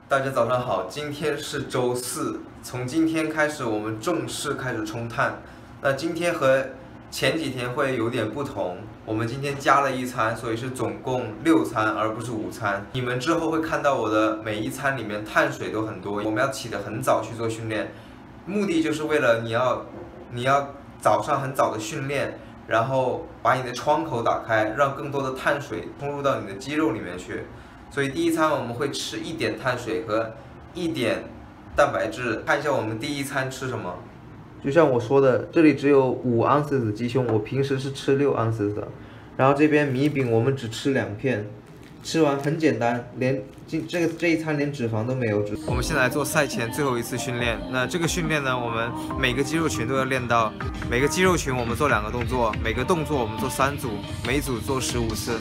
大家早上好，今天是周四，从今天开始我们正式开始冲碳。那今天和前几天会有点不同，我们今天加了一餐，所以是总共6餐，而不是5餐。你们之后会看到我的每一餐里面碳水都很多，我们要起得很早去做训练，目的就是为了你要早上很早的训练，然后把你的窗口打开，让更多的碳水冲入到你的肌肉里面去。所以第一餐我们会吃1点碳水和1点蛋白质。看一下我们第一餐吃什么。就像我说的，这里只有5盎司的鸡胸，我平时是吃6盎司的。然后这边米饼我们只吃2片，吃完很简单，连这一餐连脂肪都没有。我们现在来做赛前最后一次训练。那这个训练呢，我们每个肌肉群都要练到，每个肌肉群我们做2个动作，每个动作我们做3组，每组做15次。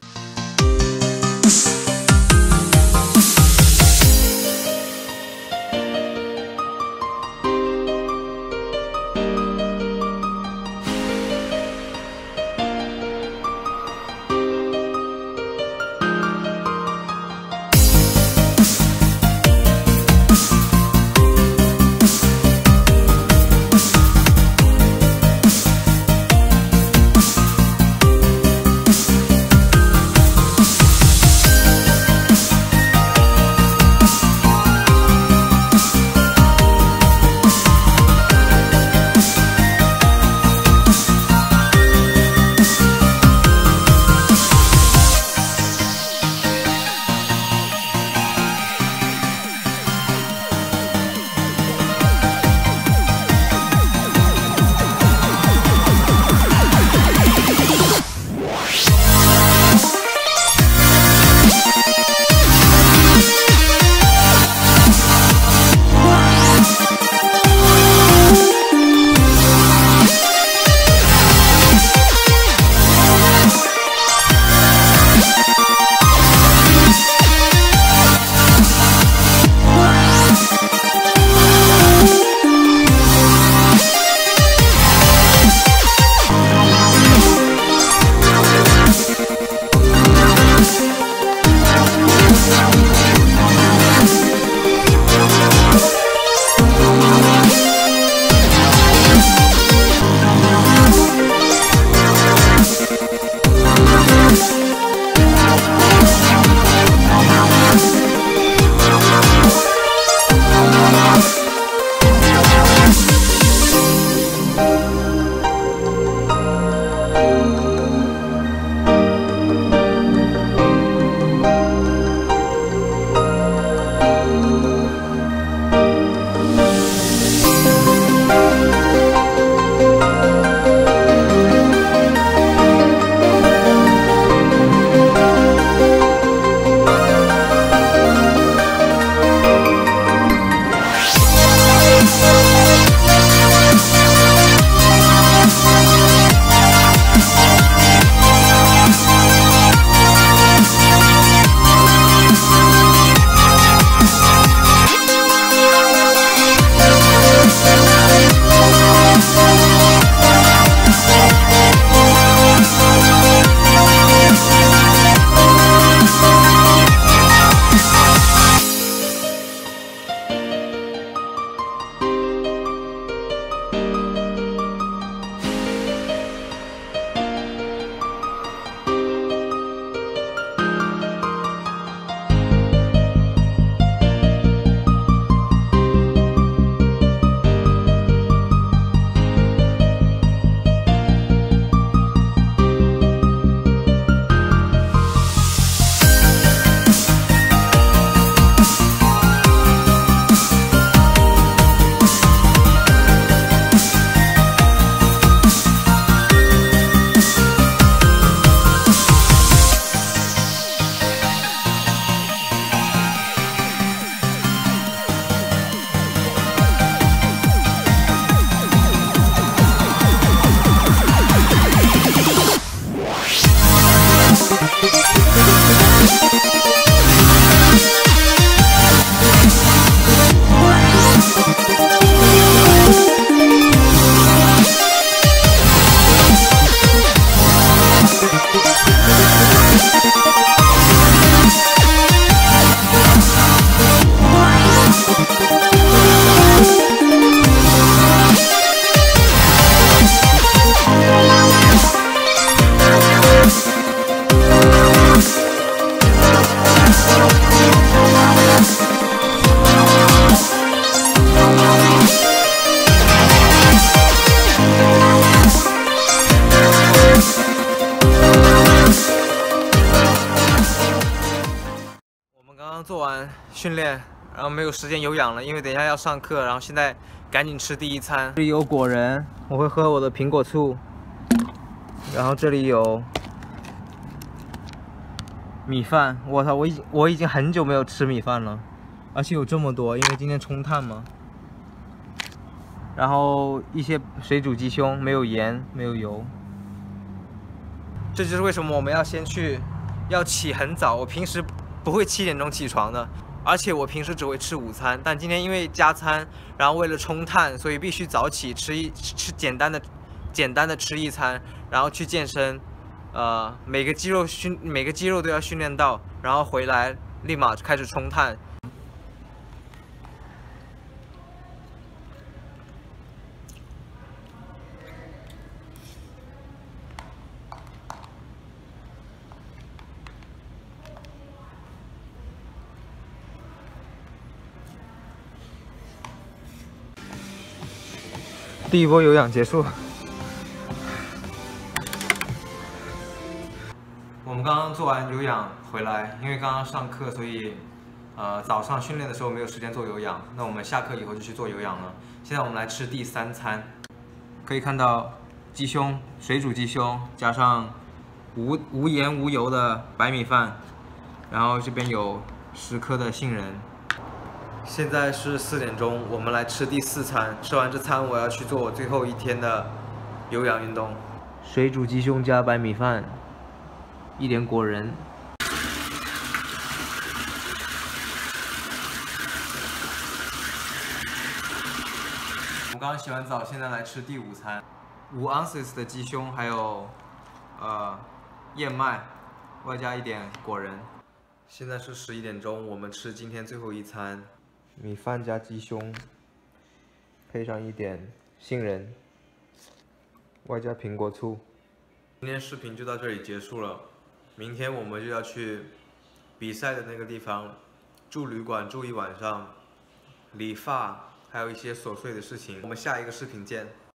训练，然后没有时间有氧了，因为等一下要上课，然后现在赶紧吃第一餐。这里有果仁，我会喝我的苹果醋，然后这里有米饭。我操，我已经很久没有吃米饭了，而且有这么多，因为今天冲碳嘛。然后一些水煮鸡胸，没有盐，没有油。这就是为什么我们要要起很早。我平时不会7点钟起床的，而且我平时只会吃午餐。但今天因为加餐，然后为了冲碳，所以必须早起吃简单的吃一餐，然后去健身。每个肌肉都要训练到，然后回来立马开始冲碳。第一波有氧结束。我们刚刚做完有氧回来，因为刚刚上课，所以早上训练的时候没有时间做有氧。那我们下课以后就去做有氧了。现在我们来吃第3餐，可以看到鸡胸，水煮鸡胸，加上无盐无油的白米饭，然后这边有10颗的杏仁。现在是4点钟，我们来吃第4餐。吃完这餐，我要去做我最后一天的有氧运动。水煮鸡胸加白米饭，一点果仁。我们刚刚洗完澡，现在来吃第5餐，5 ounces 的鸡胸，还有燕麦，外加一点果仁。现在是11点钟，我们吃今天最后一餐。米饭加鸡胸，配上一点杏仁，外加苹果醋。今天视频就到这里结束了，明天我们就要去比赛的那个地方住旅馆住一晚上，理发，还有一些琐碎的事情。我们下一个视频见。